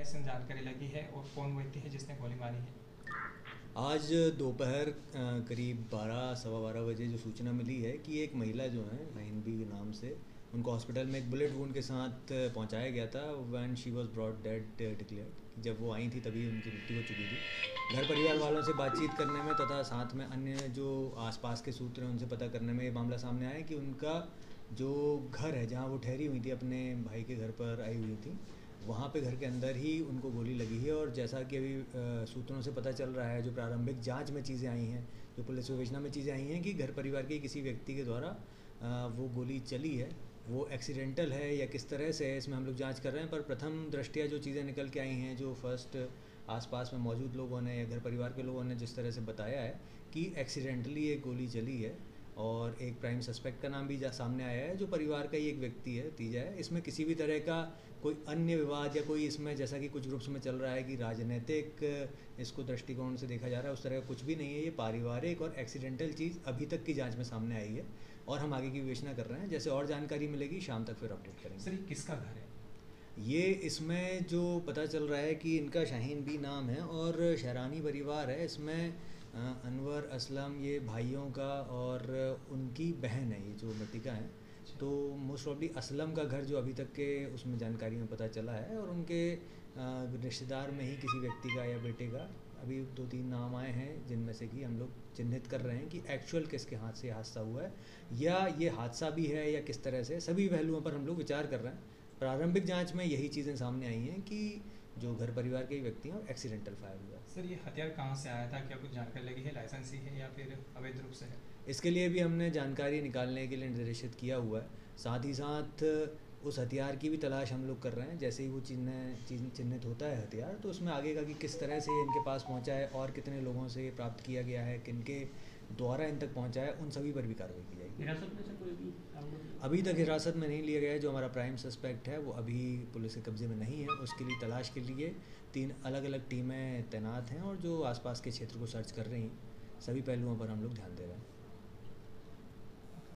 इसमें जानकारी लगी है और कौन व्यक्ति है जिसने गोली मारी है? आज दोपहर करीब 12 सवा 12 बजे जो सूचना मिली है कि एक महिला जो है शाहीन बी नाम से, उनको हॉस्पिटल में एक बुलेट वूंड के साथ पहुंचाया गया था। When she was brought dead declared, जब वो आई थी तभी उनकी मृत्यु हो चुकी थी। घर परिवार वालों से बातचीत करने में तथा साथ में अन्य जो आसपास के सूत्र हैं उनसे पता करने में ये मामला सामने आया कि उनका जो घर है जहाँ वो ठहरी हुई थी, अपने भाई के घर पर आई हुई थी, वहाँ पे घर के अंदर ही उनको गोली लगी है। और जैसा कि अभी सूत्रों से पता चल रहा है, जो प्रारंभिक जांच में चीज़ें आई हैं, जो पुलिस विवेचना में चीज़ें आई हैं, कि घर परिवार के किसी व्यक्ति के द्वारा वो गोली चली है। वो एक्सीडेंटल है या किस तरह से है, इसमें हम लोग जांच कर रहे हैं। पर प्रथम दृष्टया जो चीज़ें निकल के आई हैं, जो फर्स्ट आसपास में मौजूद लोगों ने या घर परिवार के लोगों ने जिस तरह से बताया है कि एक्सीडेंटली एक गोली चली है। और एक प्राइम सस्पेक्ट का नाम भी सामने आया है, जो परिवार का ही एक व्यक्ति है, तीजा है। इसमें किसी भी तरह का कोई अन्य विवाद या कोई इसमें, जैसा कि कुछ ग्रुप्स में चल रहा है कि राजनीतिक इसको दृष्टिकोण से देखा जा रहा है, उस तरह का कुछ भी नहीं है। ये पारिवारिक और एक्सीडेंटल चीज़ अभी तक की जांच में सामने आई है और हम आगे की विवेचना कर रहे हैं। जैसे और जानकारी मिलेगी शाम तक फिर अपडेट करेंगे। सर, ये किसका घर है? ये इसमें जो पता चल रहा है कि इनका शाहीन बी नाम है और शहरानी परिवार है। इसमें अनवर, असलम, ये भाइयों का और उनकी बहन है, ये जो मृतिका हैं। तो मोस्ट प्रॉब्ली असलम का घर जो अभी तक के उसमें जानकारी में पता चला है, और उनके रिश्तेदार में ही किसी व्यक्ति का या बेटे का अभी 2-3 नाम आए हैं, जिनमें से कि हम लोग चिन्हित कर रहे हैं कि एक्चुअल किसके हाथ से हादसा हुआ है या ये हादसा भी है या किस तरह से। सभी पहलुओं पर हम लोग विचार कर रहे हैं। प्रारंभिक जांच में यही चीज़ें सामने आई हैं कि जो घर परिवार के ही व्यक्ति हैं और एक्सीडेंटल फायर हुआ है। सर, ये हथियार कहाँ से आया था? क्या कुछ जानकारी लगी है? लाइसेंसी है या फिर अवैध रूप से है? इसके लिए भी हमने जानकारी निकालने के लिए निर्देशित किया हुआ है। साथ ही साथ उस हथियार की भी तलाश हम लोग कर रहे हैं। जैसे ही वो चिन्हित होता है हथियार, तो उसमें आगे का कि किस तरह से इनके पास पहुंचा है और कितने लोगों से ये प्राप्त किया गया है, किनके द्वारा इन तक पहुंचा है, उन सभी पर भी कार्रवाई की जाएगी। हिरासत में से कोई भी अभी तक हिरासत में नहीं लिया गया है। जो हमारा प्राइम सस्पेक्ट है वो अभी पुलिस के कब्जे में नहीं है। उसके लिए तलाश के लिए 3 अलग अलग टीमें तैनात हैं और जो आसपास के क्षेत्र को सर्च कर रही हैं। सभी पहलुओं पर हम लोग ध्यान दे रहे हैं।